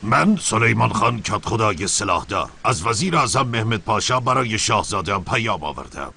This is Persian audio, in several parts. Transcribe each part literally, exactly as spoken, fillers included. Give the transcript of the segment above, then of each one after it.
من سلیمان خان کدخدای سلاحدار از وزیر اعظم مهمد پاشا برای شاهزاده‌ام پیام آوردم.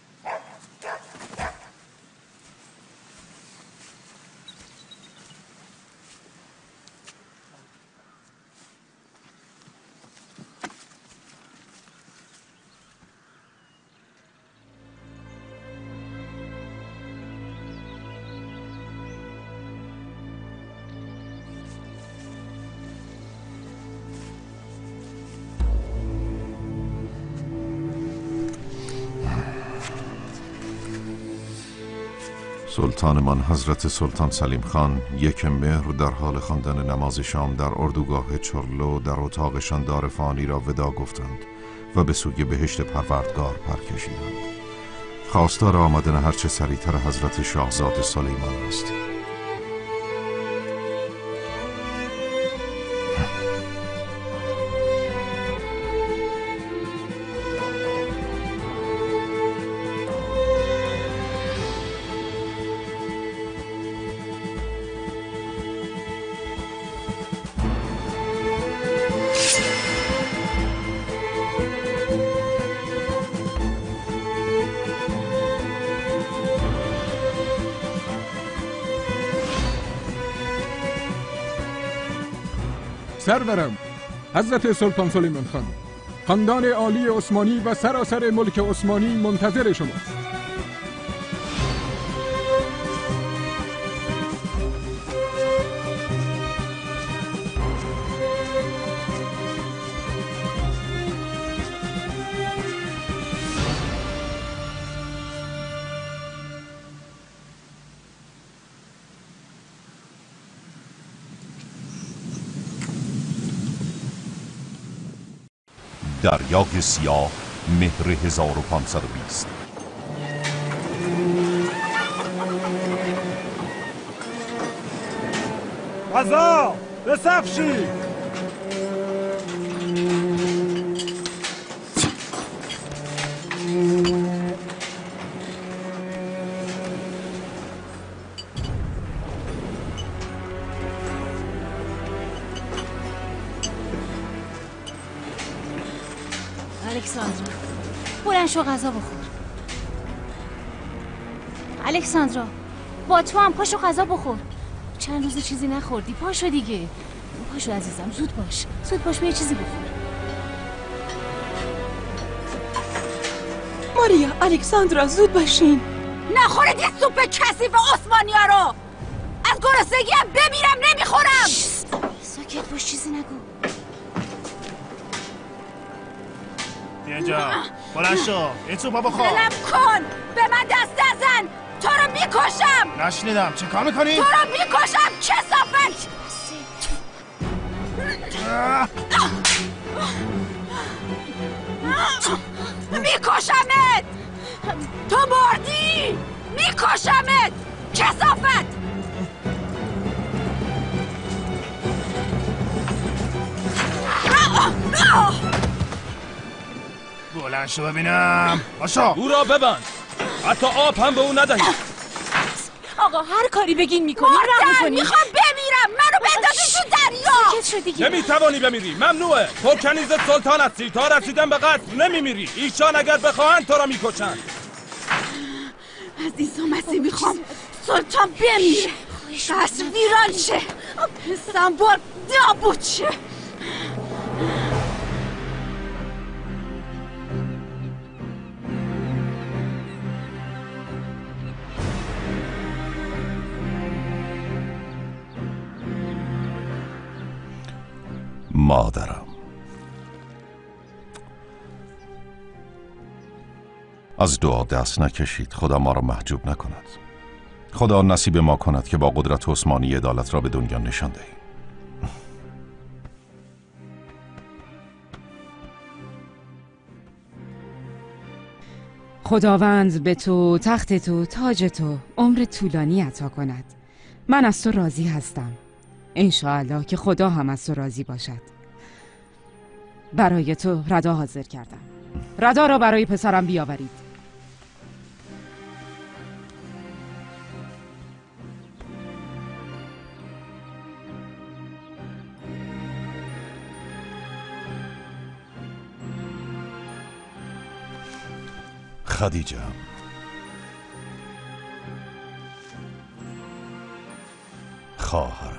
سلطانمان حضرت سلطان سلیم خان یک مهر در حال خواندن نماز شام در اردوگاه چرلو در اتاقشان دار فانی را ودا گفتند و به سوی بهشت پروردگار پر کشیدند. خواستار آمدن هرچه سریعتر حضرت شاهزاده سلیمان است. سرورم حضرت سلطان سلیمان خان، خاندان عالی عثمانی و سراسر ملک عثمانی منتظر شماست. دریای سیاه، مهر هزار و پانصد و بیست. غذا به صف شید. الکساندرا بلند شو غذا بخور. الکساندرا با تو هم پاشو غذا بخور. چند روز چیزی نخوردی. پاشو دیگه، پاشو عزیزم، زود باش زود باش، به چیزی بخور. ماریا، الکساندرا زود باشین. نخورید یه سوپ کثیف عثمانیا رو. از گرسنگی هم بمیرم نمیخورم. ساکت باش، چیزی نگو. اینجا بلند شو، این سوپا بخور. بلم کن، به من دست نزن، تو رو میکشم. نشنیدم، چه کار میکنی؟ تو رو میکشم، کثافت. میکشمت، تو مردی، میکشمت، کثافت. بلند شو ببینم. باشو او را ببند، حتی آب هم به او ندهید. آقا هر کاری بگین میکنیم. مردن، میخوام بمیرم، منو بندازی تو دریا. سکت شو دیگه. نمیتوانی بمیری، ممنوعه. تو کنیز سلطان هستی، تا رسیدن به قتل نمیمیری. ایشان اگر بخواهند تو را میکشند. از عیسی مسیح میخوام سلطان بمیره، قصر ویران شه، استانبول نابود شه. مادرم، از دعا دست نکشید. خدا ما را محجوب نکند. خدا نصیب ما کند که با قدرت عثمانی عدالت را به دنیا نشان دهیم. خداوند به تو، تخت تو، تاج تو عمر طولانی عطا کند. من از تو راضی هستم. انشاءالله که خدا هم از تو راضی باشد. برای تو ردا حاضر کردم. ردا را برای پسرم بیاورید. خدیجه. خواهرم.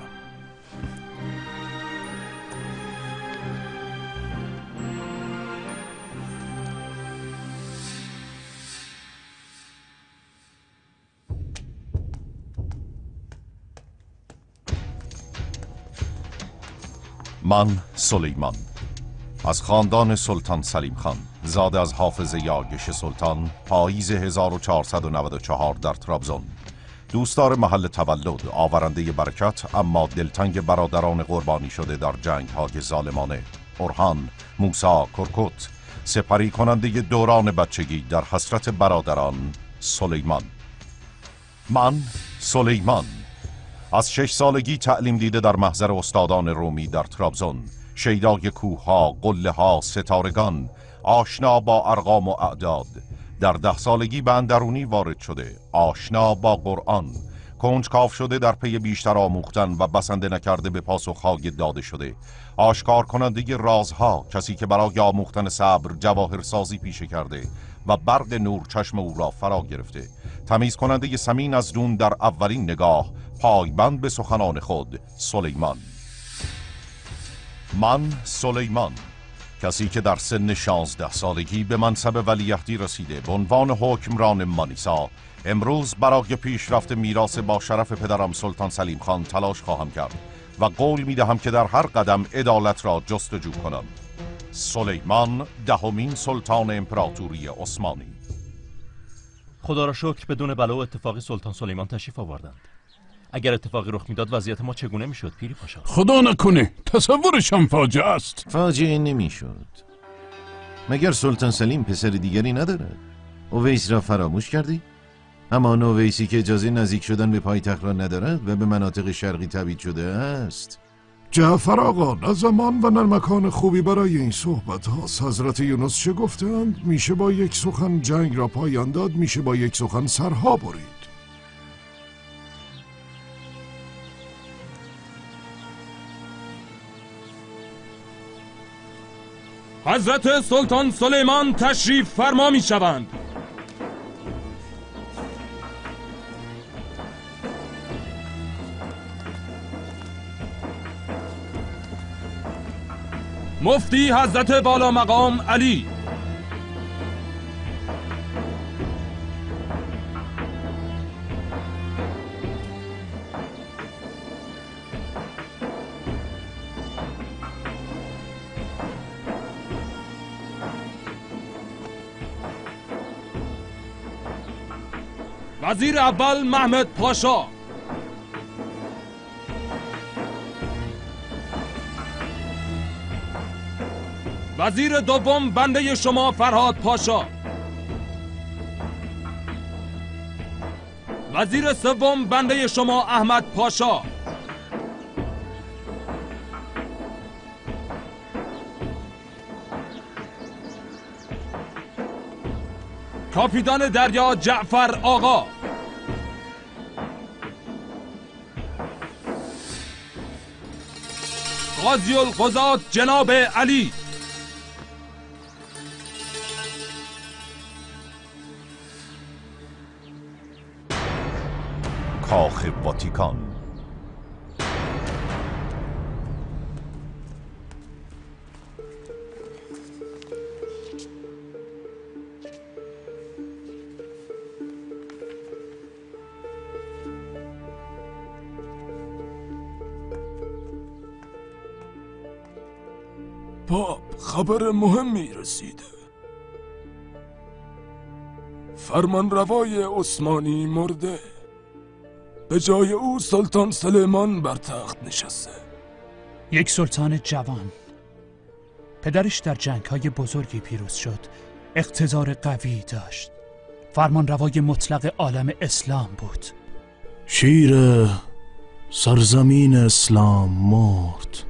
من سلیمان از خاندان سلطان سلیم خان، زاده از حافظ یاگش سلطان، پاییز هزار و چهارصد و نود و چهار در ترابزون، دوستدار محل تولد، آورنده برکت اما دلتنگ برادران قربانی شده در جنگ های ظالمانه، اورهان، موسی، کرکوت، سپری کننده دوران بچگی در حسرت برادران، سلیمان. من سلیمان از شش سالگی تعلیم دیده در محضر استادان رومی در ترابزون، شیدای کوه‌ها، قله‌ها، ستارگان، آشنا با ارقام و اعداد. در ده سالگی به اندرونی وارد شده، آشنا با قرآن، کنجکاو شده در پی بیشتر آموختن و بسنده نکرده به پاسخهای داده شده، آشکار کننده رازها، کسی که برای آموختن صبر جواهرسازی پیشه کرده و برق نور چشم او را فرا گرفته، تمیز کننده سمین از دون در اولین نگاه، پایبند به سخنان خود، سلیمان. من سلیمان، کسی که در سن شانزده سالگی به منصب ولیعهدی رسیده به عنوان حکمران مانیسا، امروز برای پیشرفت میراث با شرف پدرم سلطان سلیم خان تلاش خواهم کرد و قول می دهم که در هر قدم عدالت را جستجو کنم. سلیمان، دهمین سلطان امپراتوری عثمانی. خدا را شکر بدون بلا و اتفاقی سلطان سلیمان تشریف آوردند. اگر اتفاقی رخ میداد وضعیت ما چگونه میشد پیری پاشا؟ خدا نکنه، تصورشم فاجعه است. فاجعه نمیشد. مگر سلطان سلیم پسر دیگری ندارد؟ اویس را فراموش کردی؟ همان اویسی که اجازه نزدیک شدن به پایتخت را ندارد و به مناطق شرقی تبعید شده است. جعفر آقا، نه زمان و نه مکان خوبی برای این صحبت هاست. حضرت یونس چه گفتند؟ میشه با یک سخن جنگ را پایان داد، میشه با یک سخن سرها برید. حضرت سلطان سلیمان تشریف فرما می شوند. مفتی حضرت بالا مقام علی، وزیر اول محمد پاشا، وزیر دوم بنده شما فرهاد پاشا، وزیر سوم بنده شما احمد پاشا، کاپیتان دریا جعفر آقا، قاضی القضات جناب علی، کاخ واتیکان. باب، خبر مهمی رسیده. فرمانروای عثمانی مرده، به جای او سلطان سلیمان بر تخت نشسته. یک سلطان جوان، پدرش در جنگ‌های بزرگی پیروز شد، اقتدار قوی داشت، فرمانروای مطلق عالم اسلام بود. شیر سرزمین اسلام مرد،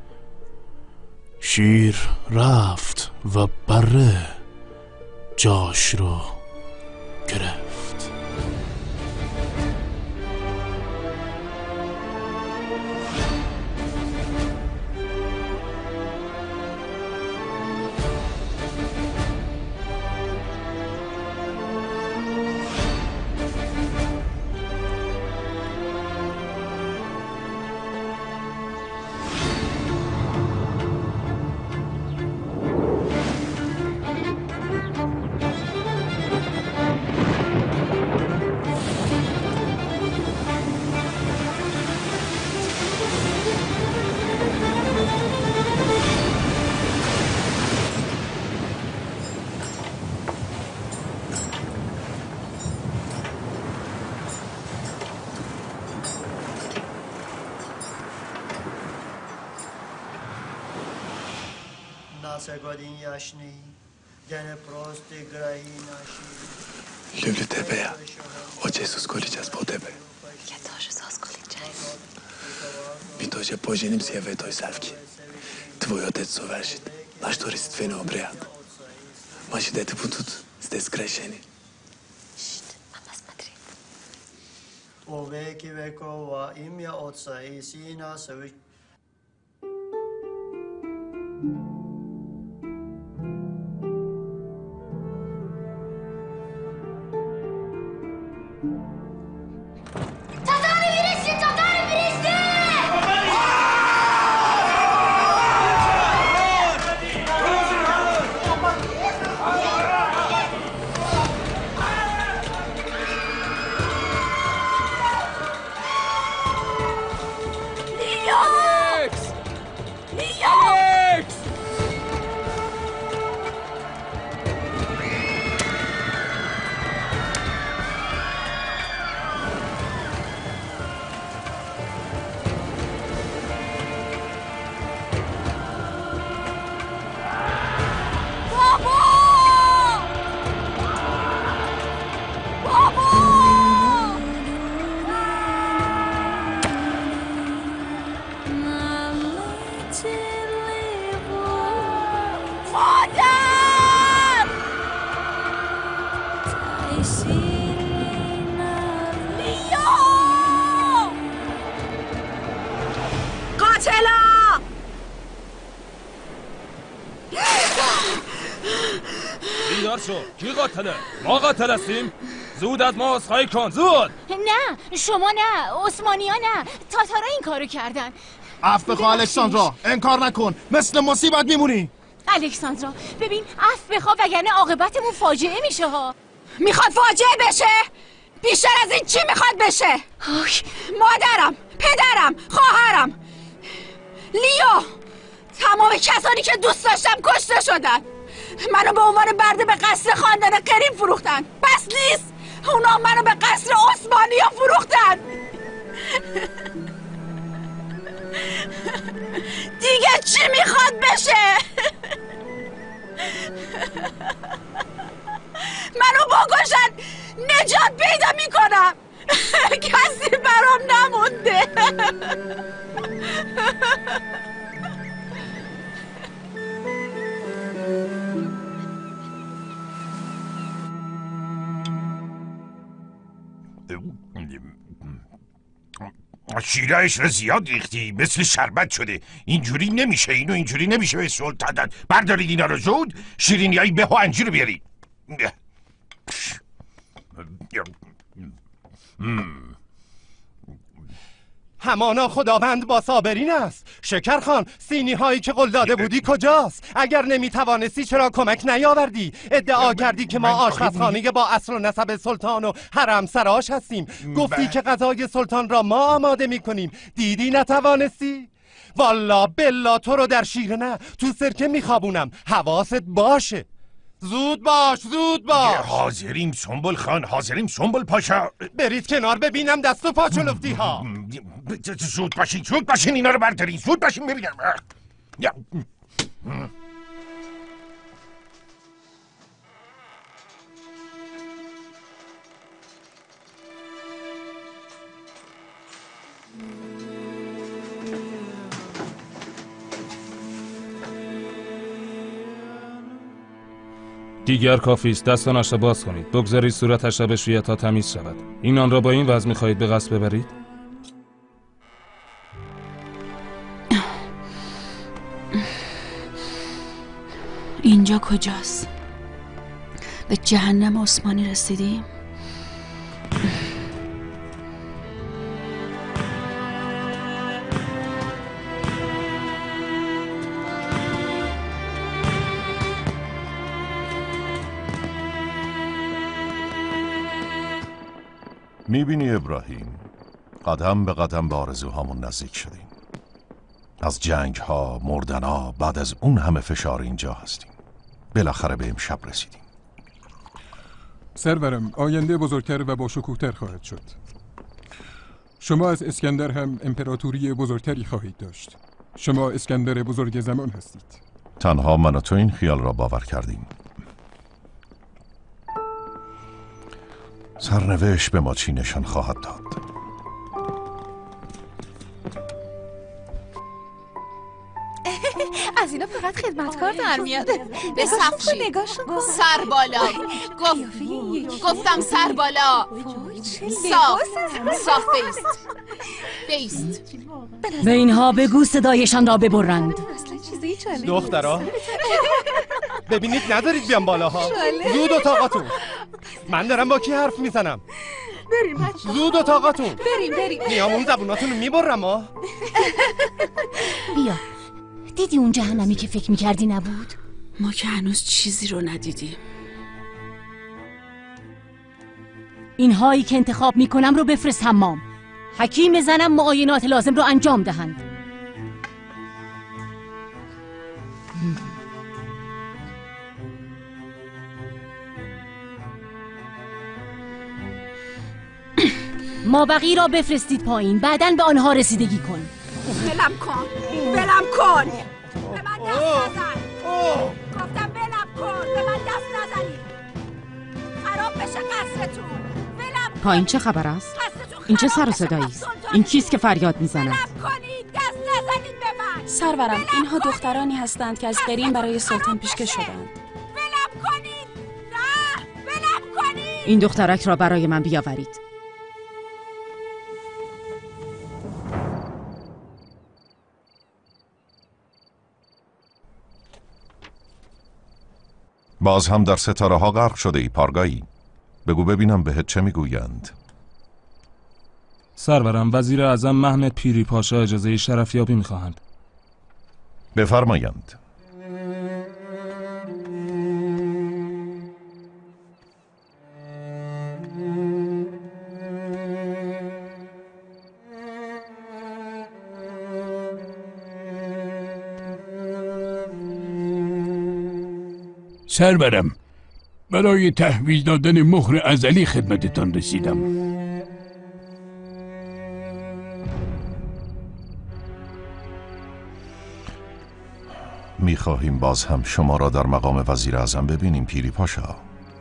شیر رفت و بره جاش رو گرفت. Lülü tepeye. O Jesus kolicaz po tepe. Ja тоже сосколичаюсь. Mi to, že požením si je ve toj savki. Tvoj otec co veršit. Naš to risit fene obreat. Maši dete putut, ste skrešeni. Št, mama смотри. O veki vekova imja Otca i Sina Svih. کی قاتله؟ ما قاتل هستیم؟ زود از ما عذرخواهی کن زود. نه شما نه، عثمانی ها نه، تاتارا این کارو کردن. عفو بخواه الکساندرا، انکار نکن، مثل مصیبت میمونی. الکساندرا ببین عفو بخواه وگرنه عاقبتمون فاجعه میشه ها. میخواد فاجعه بشه؟ بیشتر از این چی میخواد بشه؟ مادرم، پدرم، خواهرم، لیو، تمام کسانی که دوست داشتم کشته شدن. منو به عنوان برده به قصر خاندان قریم فروختن. بس نیست، اونا منو به قصر عثمانی ها فروختن. دیگه چی میخواد بشه؟ منو بکشن نجات پیدا میکنم. کسی برام نمونده. شیرهش رو زیاد ریختی، مثل شربت شده. اینجوری نمیشه، اینو اینجوری نمیشه به سلطان داد. بردارید اینا رو زود، شیرینیایی به و انجیر رو بیارید. همانا خداوند با صابرین است. شکرخان، سینی هایی که قول داده بودی کجاست؟ اگر نمیتوانستی چرا کمک نیاوردی؟ ادعا کردی که ما آشپزخانه با اصل و نسب سلطان و حرم سراش هستیم. گفتی که غذای سلطان را ما آماده میکنیم. دیدی نتوانستی؟ والا بلا تو رو در شیره نه تو سرکه میخوابونم. حواست باشه. زود باش زود باش. حاضریم سنبل خان، حاضریم سنبل پاشا. برید کنار ببینم دست و پا چلفتی ها. زود باشین زود باشین اینا رو بردارین، زود باشین بریم. دیگر کافی است. دستانش را باز کنید. بگذارید صورتش را بشوید تا تمیز شود. این آن را با این وضع می‌خواهید به قصد ببرید؟ اینجا کجاست؟ به جهنم عثمانی رسیدیم؟ میبینی ابراهیم، قدم به قدم به آرزوهامون نزدیک شدیم. از جنگ ها، مردن ها، بعد از اون همه فشار اینجا هستیم. بالاخره به امشب رسیدیم. سرورم، آینده بزرگتر و با شکوه‌تر خواهد شد. شما از اسکندر هم امپراتوری بزرگتری خواهید داشت. شما اسکندر بزرگ زمان هستید. تنها من و تو این خیال را باور کردیم. سرنوشت به ما چی نشان خواهد داد؟ از اینا فقط خدمتکار در میاد. به صفشی سر بالا. گفتم سر بالا. صاف صاف بیست بیست. به اینها بگو صدایشان را ببرند. دخترها ببینید ندارید بیان بالاها. زود اتاقاتون. من دارم با کی حرف میزنم؟ بریم بچه. زود اتاقاتون. بریم بریم. نیامون زبوناتون رو میبرم ها. بیا. دیدی اون جهنمی که فکر میکردی نبود؟ ما که هنوز چیزی رو ندیدیم. اینهایی که انتخاب میکنم رو بفرست حمام. حکیم زنم معاینات لازم رو انجام دهند. مابقی را بفرستید پایین، بعداً به آنها رسیدگی کن. بلم کن بلم کن به من دست نزن. گفتم بلم کن به من دست نزنی. خراب بشه قصرتون. بلم کن. پایین چه خبر است؟ این چه سر و صدایی است؟ این کیست که فریاد میزند؟ بلم کنید دست نزنید به من. سرورم اینها دخترانی هستند که از قرین برای سلطان پیشکش شدند. بلم کنید. نه بلم کنید. این دخترک را برای من بیاورید. باز هم در ستاره ها غرق شده ای پارگایی. بگو ببینم بهت چه میگویند. سرورم وزیر اعظم محمد پیری پاشا اجازه شرفیابی میخواهند. بفرمایند. سرورم برای تحویل دادن مهر ازلی خدمتتان رسیدم. میخواهیم باز هم شما را در مقام وزیر اعظم ببینیم پیری پاشا.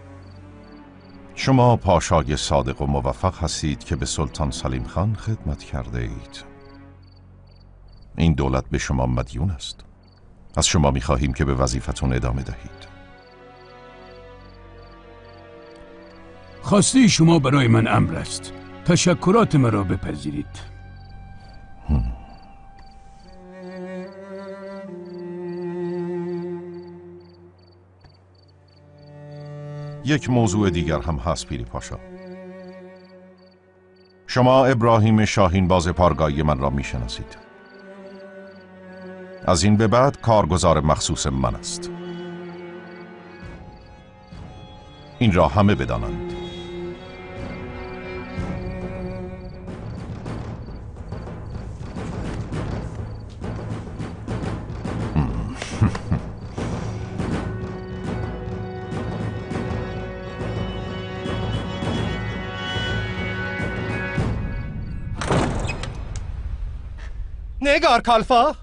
شما پاشای صادق و موفق هستید که به سلطان سلیم خان خدمت کرده اید. این دولت به شما مدیون است. از شما میخواهیم که به وظیفتون ادامه دهید. خواسته شما برای من امر است. تشکرات مرا بپذیرید. یک موضوع دیگر هم هست پیری پاشا. شما ابراهیم شاهین باز پارگاهی من را میشناسید. از این به بعد کارگزار مخصوص من است. این را همه بدانند. نگار کالفا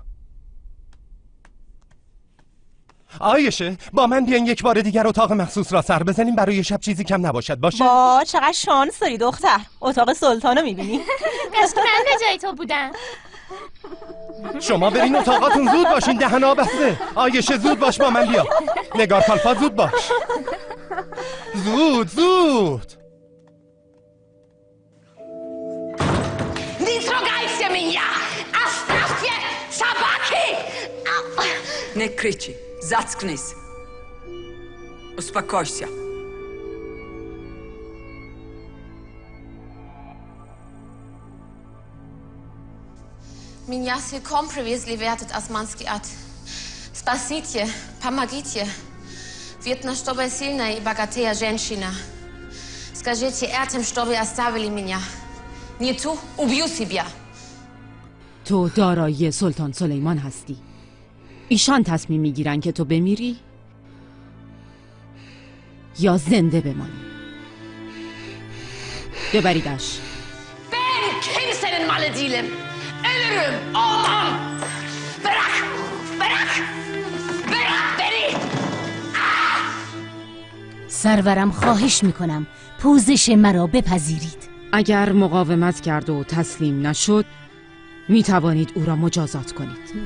آیشه با من بیان یک بار دیگر اتاق مخصوص را سر بزنیم برای شب چیزی کم نباشد باشه؟ با چقدر شانس داری دختر. اتاق سلطانو میبینی؟ کاش که من به جای تو بودم. شما برین اتاقاتون زود باشین. دهنا بسته. آیشه زود باش با من بیا. نگار کالفا زود باش. زود زود. Не трогайся меня! Оставьте собаки! Не кричи, заткнись. Успокойся. Меня силком привезли в этот османский ад. Спасите, помогите. Видно, что вы сильная и богатая женщина. Скажите этим, что вы оставили меня. Не ту, убью себя. تو دارایی سلطان سلیمان هستی. ایشان تصمیم میگیرن که تو بمیری یا زنده بمانی. ببریدش. Ben kimsenin malı değilim. Ölürüm, olmam. Bırak, bırak, bırak. سرورم خواهش میکنم پوزش مرا بپذیرید. اگر مقاومت کرد و تسلیم نشد می توانید او را مجازات کنید.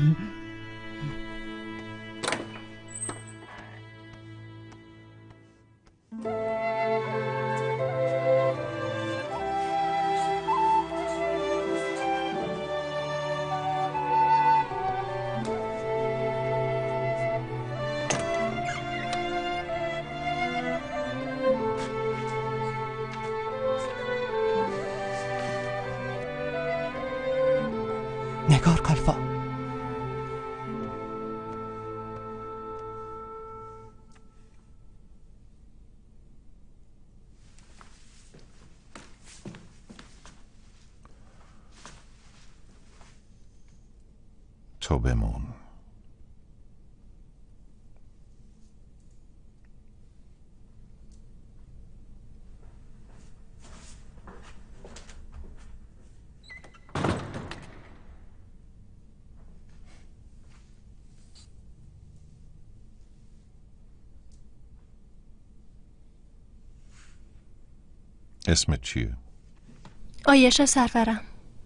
نگار قلفا تو بمون. اسمت چیه؟ آیشه سرورم.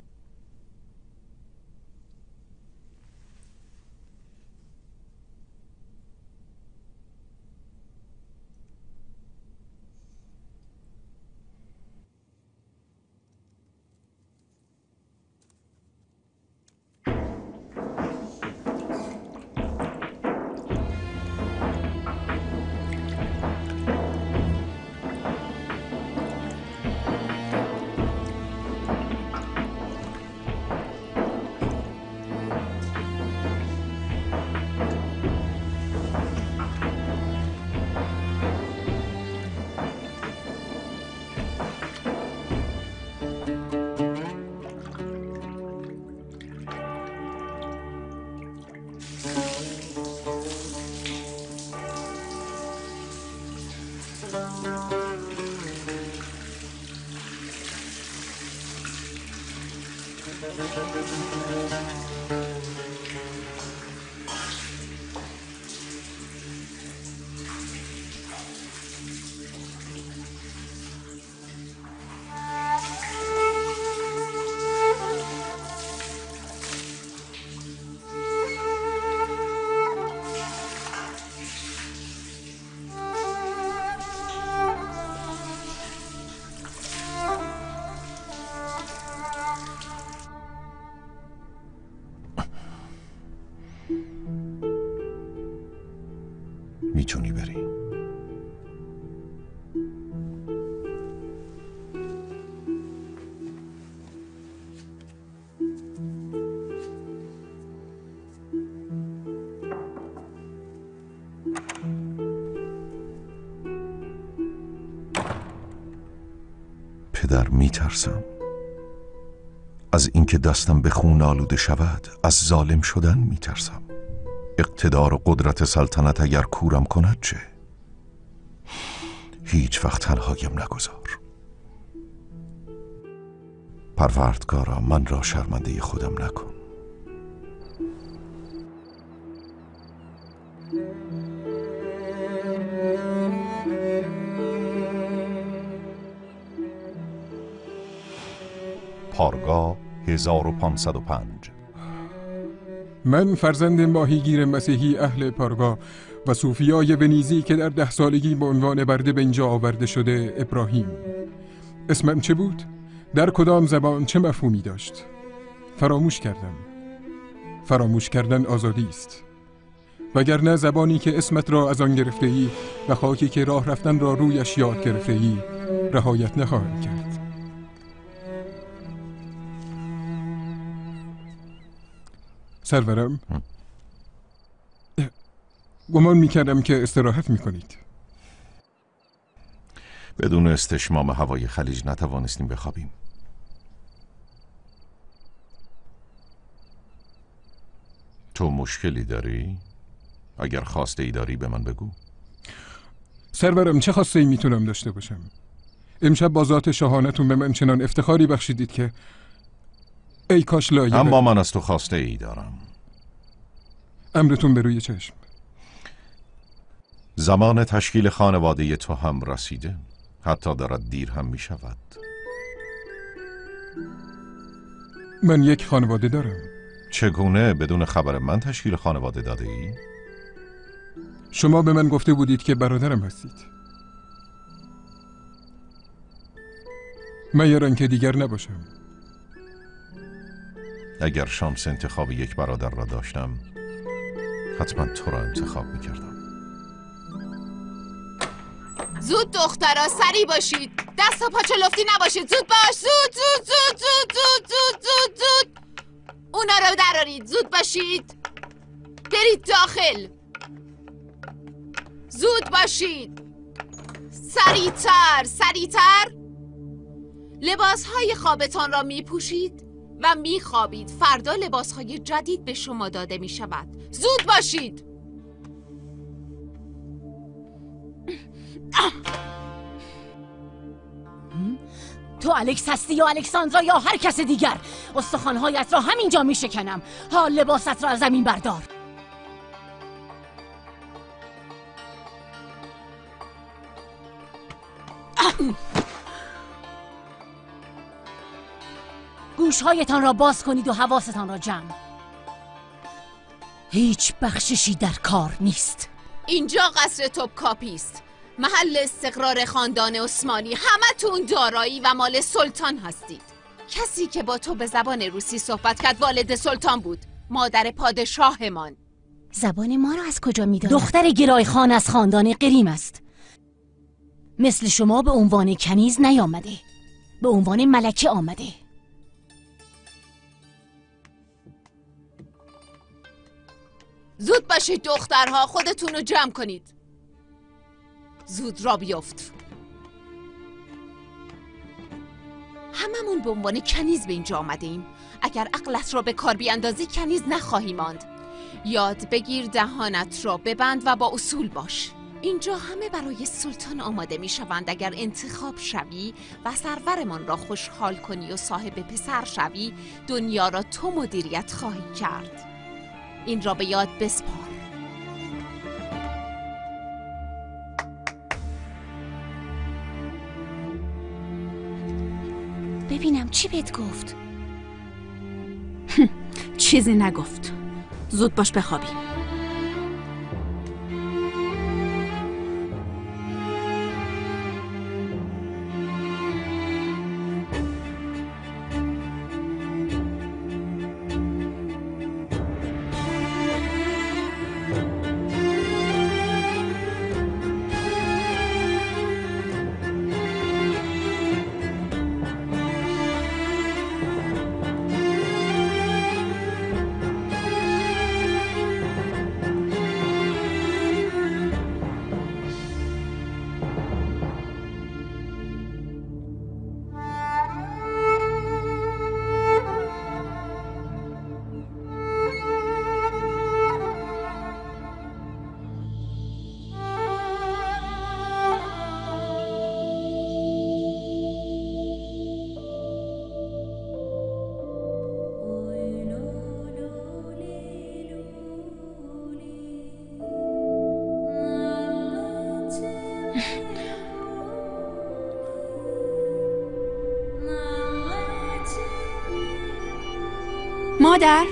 میتونی بری. پدر، میترسم از اینکه دستم به خون آلوده شود. از ظالم شدن میترسم. اقتدار و قدرت سلطنت اگر کورم کند چه؟ هیچ وقت تنهایم نگذار. پروردگارا من را شرمنده خودم نکن. پارگاه هزار و پانصد و پنج. من فرزند ماهیگیر مسیحی اهل پارگاه و صوفیای ونیزی که در ده سالگی به عنوان برده به اینجا آورده شده ابراهیم. اسمم چه بود؟ در کدام زبان چه مفهومی داشت؟ فراموش کردم. فراموش کردن آزادی است. وگرنه زبانی که اسمت را از آن گرفته ای و خاکی که راه رفتن را رویش یاد گرفته ای رهایت نخواهد کرد. سرورم، گمان میکردم که استراحت میکنید. بدون استشمام هوای خلیج نتوانستیم بخوابیم. تو مشکلی داری؟ اگر خواسته ای داری به من بگو. سرورم، چه خواسته ای میتونم داشته باشم؟ امشب با ذات شاهانتون به من چنان افتخاری بخشیدید که ای کاش لایق. اما من از تو خواسته ای دارم. امرتون به روی چشم. زمان تشکیل خانواده تو هم رسیده. حتی دارد دیر هم می شود. من یک خانواده دارم. چگونه بدون خبر من تشکیل خانواده داده ای؟ شما به من گفته بودید که برادرم هستید. مگر آنکه دیگر نباشم. اگر شانس انتخاب یک برادر را داشتم حتما تو را انتخاب میکردم. زود دخترا، سریع باشید. دست و پا چلفتی نباشید. زود باش. زود زود زود زود زود زود زود زود اونا رو درارید. زود باشید. برید داخل. زود باشید. سریعتر سریعتر. لباسهای خوابتان را می پوشید و می خوابید. فردا لباسهای جدید به شما داده می شود. زود باشید. تو الکس هستی یا الکساندرا یا هر کس دیگر، استخوان‌هایت را همینجا می شکنم. حال لباست را از زمین بردار. گوشهایتان را باز کنید و حواستان را جمع. هیچ بخششی در کار نیست. اینجا قصر توپکاپی است، محل استقرار خاندان عثمانی. همتون دارایی و مال سلطان هستید. کسی که با تو به زبان روسی صحبت کرد والد سلطان بود، مادر پادشاهمان. زبان ما را از کجا می‌داند؟ دختر گرای خان از خاندان قریم است. مثل شما به عنوان کنیز نیامده، به عنوان ملکه آمده. زود باشید دخترها، خودتون رو جمع کنید. زود را بیفت. هممون به عنوان کنیز به اینجا آمده ایم. اگر عقلت را به کار بیاندازی کنیز نخواهی ماند. یاد بگیر، دهانت را ببند و با اصول باش. اینجا همه برای سلطان آماده می شوند. اگر انتخاب شوی و سرورمان را خوشحال کنی و صاحب پسر شوی، دنیا را تو مدیریت خواهی کرد. این را به یاد بسپار. ببینم چی بهت گفت؟ چیزی نگفت. زود باش بخوابی. مادر،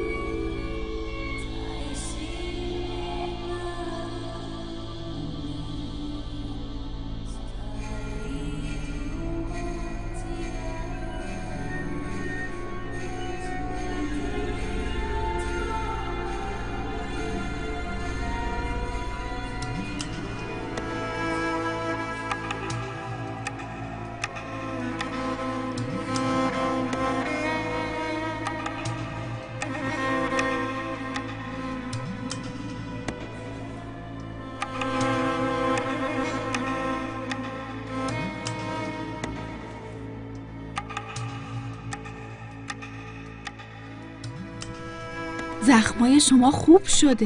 زخمای شما خوب شده.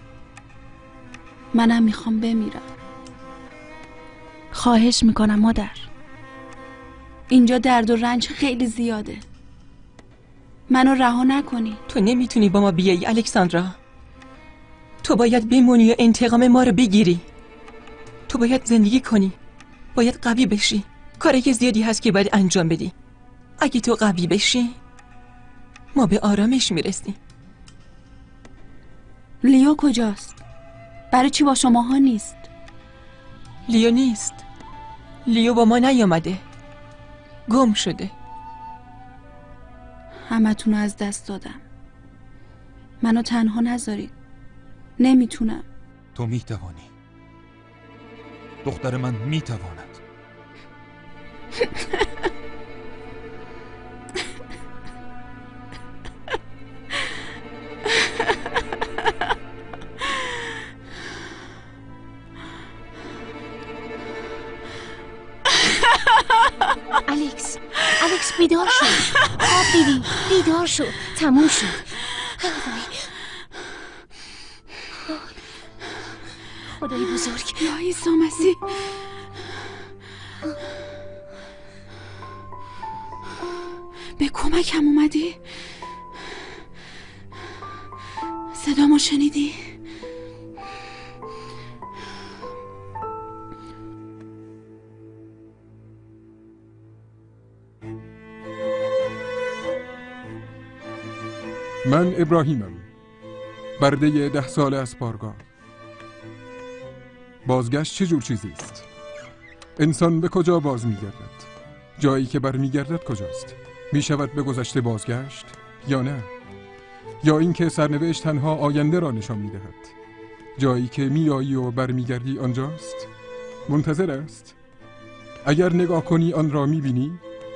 منم میخوام بمیرم. خواهش میکنم مادر. اینجا درد و رنج خیلی زیاده. منو رها نکنی. تو نمیتونی با ما بیایی الکساندرا. تو باید بمونی و انتقام ما رو بگیری. تو باید زندگی کنی، باید قوی بشی. کاری که زیادی هست که باید انجام بدی. اگه تو قوی بشی ما به آرامش میرسیم. لیو کجاست؟ برای چی با شماها نیست؟ لیو نیست. لیو با ما نیامده، گم شده. همتون رو از دست دادم. منو تنها نذارید. نمیتونم. تو میتوانی. دختر من میتواند. الکس الکس بیدار شو. خواب دیدی. بیدار شو. تموم شد. خدای بزرگ. یا عیسی مسیح. به کمکم اومدی؟ صدامو شنیدی؟ من ابراهیمم، برده ده ساله از پارگاه. بازگشت چه جور چیزی است؟ انسان به کجا باز میگردد؟ جایی که بر میگردد کجاست؟ میشود به گذشته بازگشت یا نه؟ یا اینکه سرنوشت تنها آینده را نشان میدهد؟ جایی که میایی و بر میگردی آنجاست؟ منتظر است؟ اگر نگاه کنی آن را میبینی؟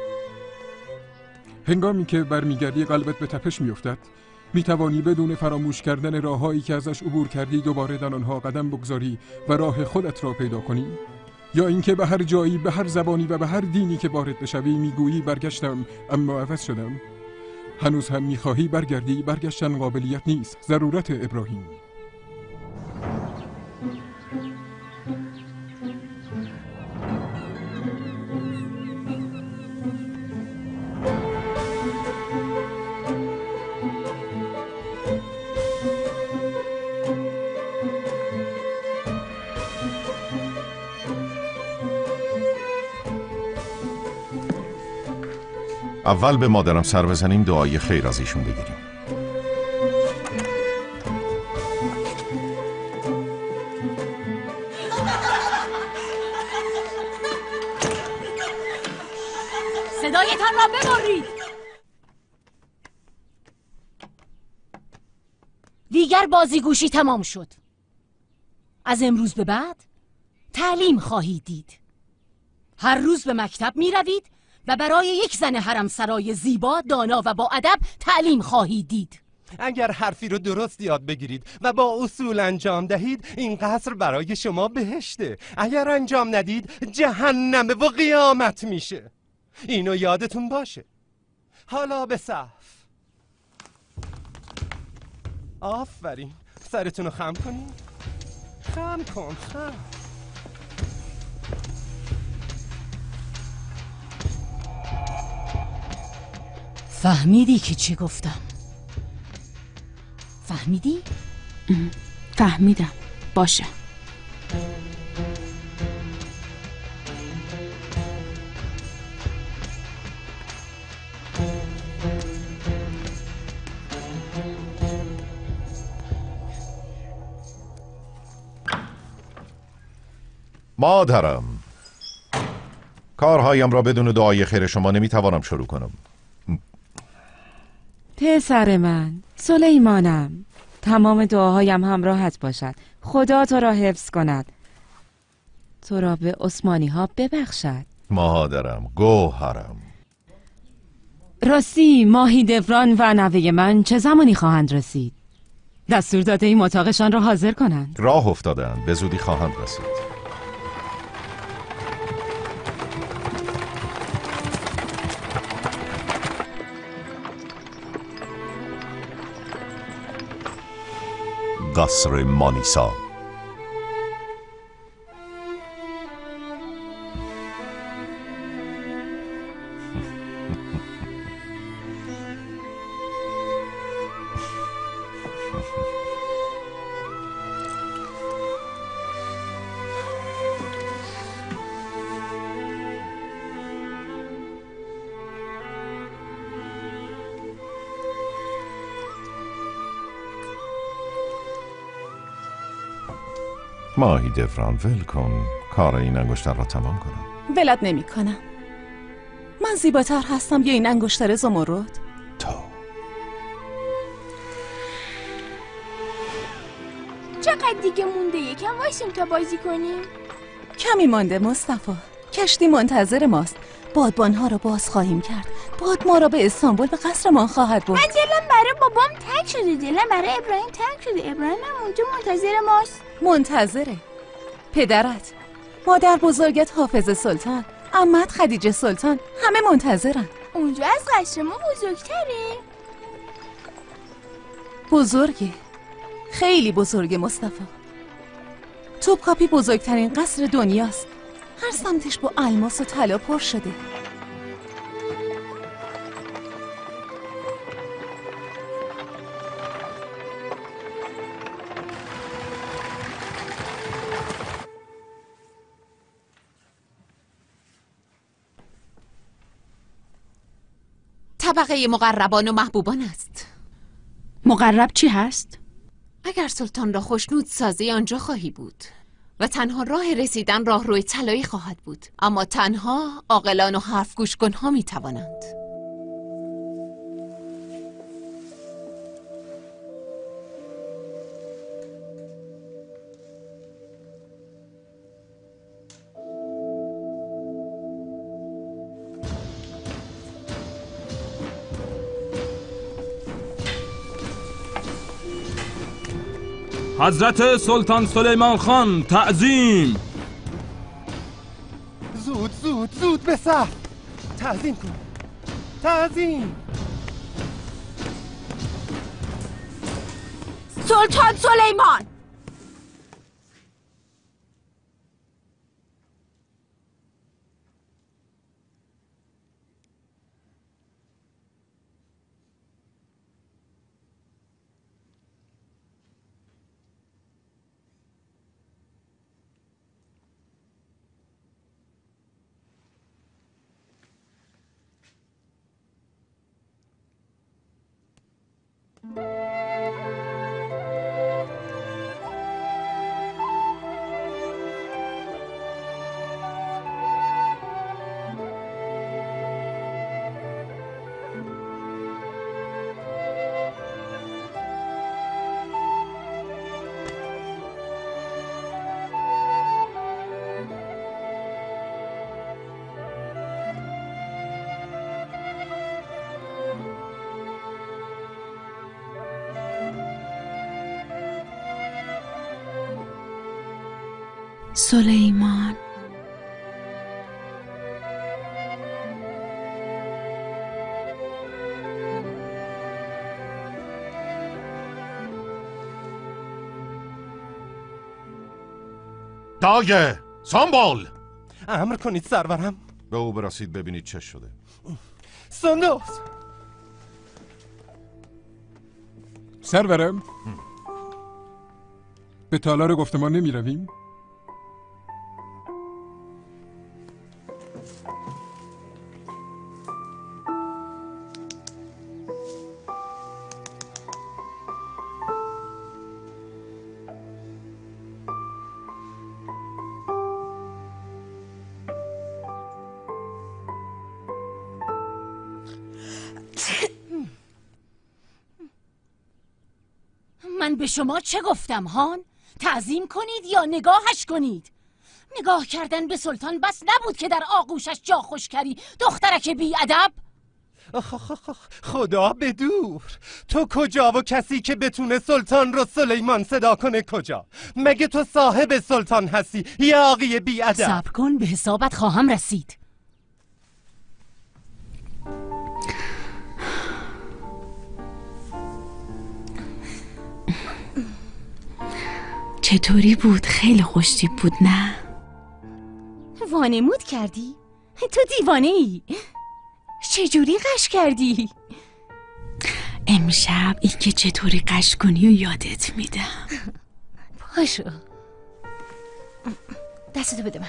هنگامی که برمیگردی قلبت به تپش میافتد، میتوانی بدون فراموش کردن راههایی که ازش عبور کردی دوباره در آنها قدم بگذاری و راه خودت را پیدا کنی؟ یا اینکه به هر جایی، به هر زبانی و به هر دینی که وارد بشوی میگویی برگشتم اما عوض شدم؟ هنوز هم میخواهی برگردی؟ برگشتن قابلیت نیست، ضرورت ابراهیم. اول به مادرم سر بزنیم، دعای خیر از ایشون بگیریم. صدایتان را ببرید. دیگر بازیگوشی تمام شد. از امروز به بعد تعلیم خواهید دید. هر روز به مکتب می روید و برای یک زن حرمسرای زیبا، دانا و با ادب تعلیم خواهید دید. اگر حرفی رو درست یاد بگیرید و با اصول انجام دهید، این قصر برای شما بهشته. اگر انجام ندید جهنمه و قیامت میشه. اینو یادتون باشه. حالا به صف. آفرین. سرتون رو خم کنید. خم کن خم. فهمیدی که چی گفتم؟ فهمیدی؟ فهمیدم. باشه. مادرم، کارهایم را بدون دعای خیر شما نمیتوانم شروع کنم. پسر من، سلیمانم، تمام دعاهایم همراهت باشد. خدا تو را حفظ کند، تو را به عثمانی ها ببخشد. مادرم، گوهرم. راستی ماهی دوران و نوه من چه زمانی خواهند رسید؟ دستور داده این اتاقشان را حاضر کنند. راه افتادند، به زودی خواهند رسید. قصر مانیسا. ماهی دفران ول کن، کار این انگشتر را تمام کنم. ولت نمی کنم. من زیباتر هستم یا این انگشتر زمرد؟ چقدر دیگه مونده؟ یکم وایسیم تا بازی کنیم. کمی مانده مصطفی. کشتی منتظر ماست. بادبانها رو باز خواهیم کرد. باد ما را به استانبول به قصرمان خواهد برد. من دلم برای بابام تنگ شده، دلم برای ابراهیم تنگ شده. ابراهیم هم اونجا منتظر ماست. منتظره؟ پدرت، مادر بزرگت حافظ سلطان، عمت خدیجه سلطان، همه منتظرن. اونجا از قصر ما بزرگتره؟ بزرگه، خیلی بزرگه مصطفی. توپکاپی بزرگترین قصر دنیاست. هر سمتش با الماس و طلا پر شده. طبقه مقربان و محبوبان است. مقرب چی هست؟ اگر سلطان را خوشنود سازی آنجا خواهی بود و تنها راه رسیدن راه روی طلایی خواهد بود، اما تنها عاقلان و حرف گوش کنها می توانند. حضرت سلطان سلیمان خان تعظیم. زود زود زود به صف تعظیم کن. تعظیم. سلطان سلیمان. سلیمان. دایه سامبال. امر کنید سرورم. به او برسید ببینید چه شده. سندوس. سرورم، به تالار گفتمان نمی رویم؟ من به شما چه گفتم هان؟ تعظیم کنید یا نگاهش کنید؟ نگاه کردن به سلطان بس نبود که در آغوشش جا خوش کردی دخترک بی ادب. خدا بدور. تو کجا و کسی که بتونه سلطان رو سلیمان صدا کنه کجا؟ مگه تو صاحب سلطان هستی یا آقای بی ادب؟ صبر کن، به حسابت خواهم رسید. چطوری بود؟ خیلی خوشتیپ بود نه؟ وانمود کردی؟ تو دیوانه ای. چجوری قش کردی؟ امشب این که چطوری قش کنی و یادت میدم. پاشو دستتو بده من.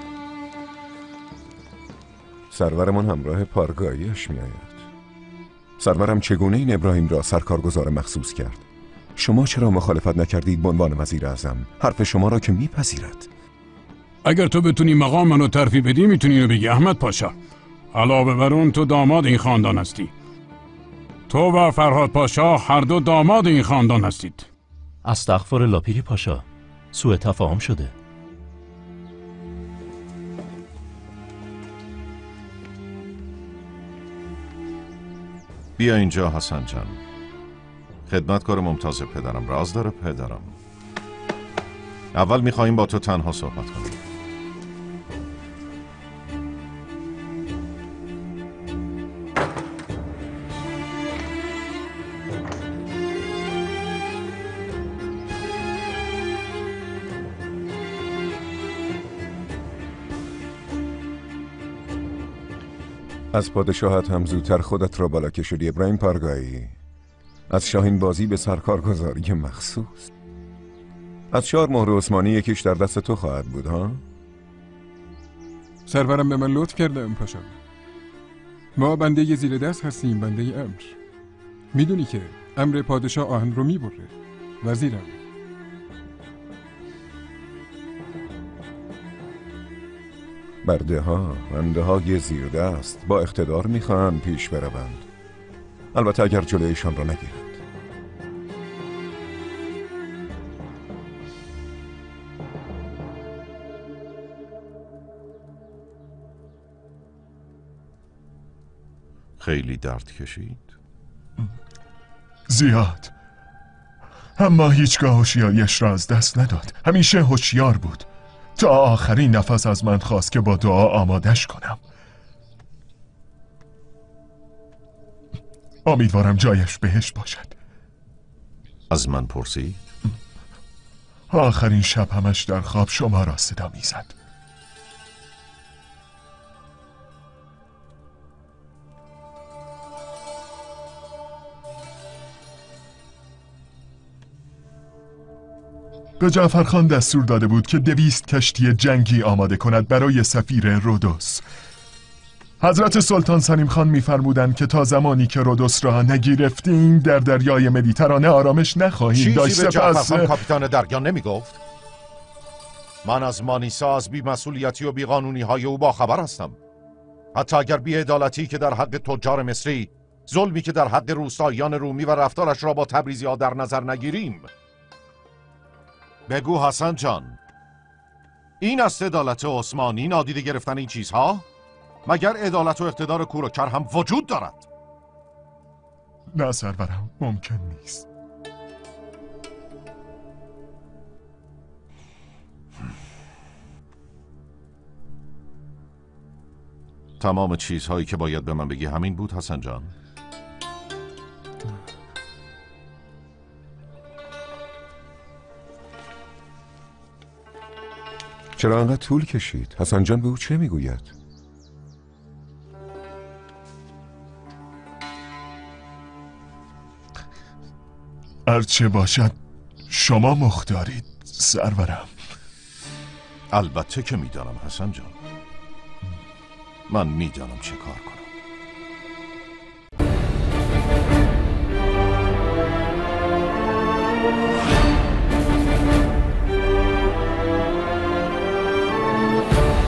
سرورمان همراه پارگاهیش میآید. سرورم چگونه این ابراهیم را سرکارگزار مخصوص کرد؟ شما چرا مخالفت نکردید به عنوان وزیر اعظم؟ حرف شما را که میپذیرد. اگر تو بتونی مقام منو ترفیع بدی میتونی اینو بگی احمد پاشا. علاوه بر اون تو داماد این خاندان هستی. تو و فرهاد پاشا هر دو داماد این خاندان هستید. استغفرالله پیری پاشا، سوء تفاهم شده. بیا اینجا حسن جان. خدمتکار ممتاز پدرم. راز داره پدرم. اول میخواییم با تو تنها صحبت کنیم. از پادشاهت هم زودتر خودت را بالا کشیدی ابراهیم پارگایی. از شاهین بازی به سرکارگزاری مخصوص. از چهار مهر عثمانی یکیش در دست تو خواهد بود ها؟ سرورم به من لطف کرده ام پاشا. ما بنده ی زیر دست هستیم، بنده ی امر. میدونی که امر پادشاه آهن رو میبره. وزیرم. برده ها بنده های زیر دست با اقتدار میخوان پیش بروند، البته اگر جلویشان را نگیرند. خیلی درد کشید؟ زیاد، اما هیچگاه هوشیاریش را از دست نداد. همیشه هوشیار بود. تا آخرین نفس از من خواست که با دعا آمادش کنم. امیدوارم جایش بهش باشد. از من پرسید؟ آخرین شب همش در خواب شما را صدا میزد. به جعفرخان دستور داده بود که دویست کشتی جنگی آماده کند برای سفیر رودوس. حضرت سلطان سلیم خان می‌فرمودند که تا زمانی که رودوس را نگرفتیم در دریای مدیترانه آرامش نخواهیم داشت. چیزی به جعفرخان کاپیتان دریا نمیگفت؟ من از مانیسا، از بی‌مسئولیتی و بی‌قانونی های او با خبر هستم. حتی اگر بی‌عدالتی که در حق تجار مصری، ظلمی که در حق روستاییان رومی و رفتارش را با تبریزی ها در نظر نگیریم. بگو حسن جان، این است عدالت عثمانی، نادیده گرفتن این چیزها؟ مگر عدالت و اقتدار کور و کر هم وجود دارد؟ نه سرورم، ممکن نیست. تمام چیزهایی که باید به من بگی همین بود حسن جان؟ چرا انقدر طول کشید؟ حسن جان به او چه میگوید؟ هرچه باشد شما مختارید سرورم. البته که میدانم حسن جان، من میدانم چه کار کنم.